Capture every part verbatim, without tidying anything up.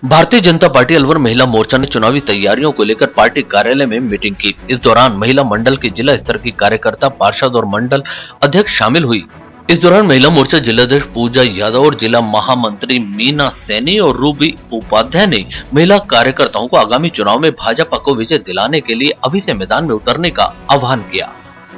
Bharatiya Janata party Alwar महिला मोर्चा ने चुनावी तैयारियों को लेकर पार्टी कार्यालय में मीटिंग की। इस दौरान महिला मंडल के जिला स्तर की कार्यकर्ता, पार्षद और मंडल अध्यक्ष शामिल हुई। इस दौरान महिला मोर्चा जिलाध्यक्ष पूजा यादव और जिला महामंत्री मीना सैनी और रूबी उपाध्याय ने महिला कार्यकर्ताओं को आगामी चुनाव में भाजपा को विजय दिलाने के लिए अभी से मैदान में उतरने का आह्वान किया।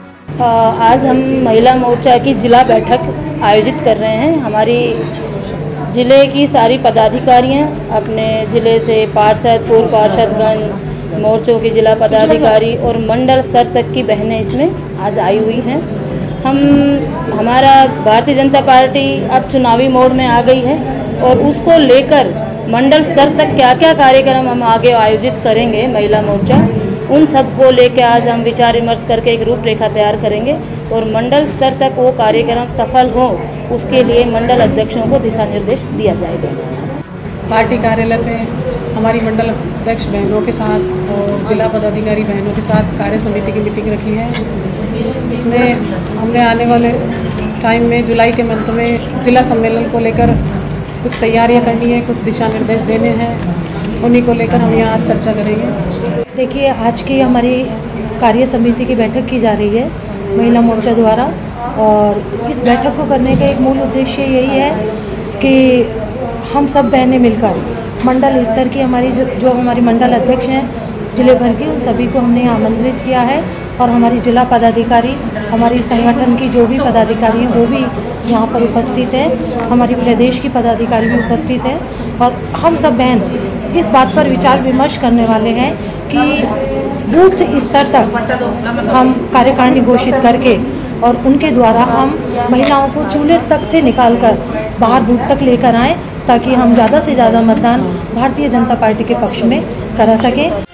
आज हम महिला मोर्चा की जिला बैठक आयोजित कर रहे हैं। हमारी जिले की सारी पदाधिकारियां, अपने जिले से पार्षद, पूर्व पार्षदगण, मोर्चों के जिला पदाधिकारी और मंडल स्तर तक की बहनें इसमें आज आई हुई हैं। हम हमारा भारतीय जनता पार्टी अब चुनावी मोड में आ गई है और उसको लेकर मंडल स्तर तक क्या क्या कार्यक्रम हम आगे आयोजित करेंगे, महिला मोर्चा उन सब को लेकर आज हम विचार विमर्श करके एक रूपरेखा तैयार करेंगे और मंडल स्तर तक वो कार्यक्रम सफल हो, उसके लिए मंडल अध्यक्षों को दिशा निर्देश दिया जाएगा। पार्टी कार्यालय पे हमारी मंडल अध्यक्ष बहनों के साथ और जिला पदाधिकारी बहनों के साथ कार्य समिति की मीटिंग रखी है, जिसमें हमने आने वाले टाइम में जुलाई के मंथ में जिला सम्मेलन को लेकर कुछ तैयारियां करनी है, कुछ दिशा निर्देश देने हैं, उन्हीं को लेकर हम यहाँ आज चर्चा करेंगे। देखिए, आज की हमारी कार्य समिति की बैठक की जा रही है महिला मोर्चा द्वारा और इस बैठक को करने का एक मूल उद्देश्य यही है कि हम सब बहनें मिलकर मंडल स्तर की हमारी जो, जो हमारी मंडल अध्यक्ष हैं जिले भर की, उन सभी को हमने आमंत्रित किया है और हमारी जिला पदाधिकारी, हमारी संगठन की जो भी पदाधिकारी हैं वो भी यहाँ पर उपस्थित है, हमारी प्रदेश की पदाधिकारी भी उपस्थित है और हम सब बहन इस बात पर विचार विमर्श करने वाले हैं कि बूथ स्तर तक हम कार्यकारिणी घोषित करके और उनके द्वारा हम महिलाओं को चूल्हे तक से निकालकर बाहर बूथ तक लेकर आएं, ताकि हम ज़्यादा से ज़्यादा मतदान भारतीय जनता पार्टी के पक्ष में करा सकें।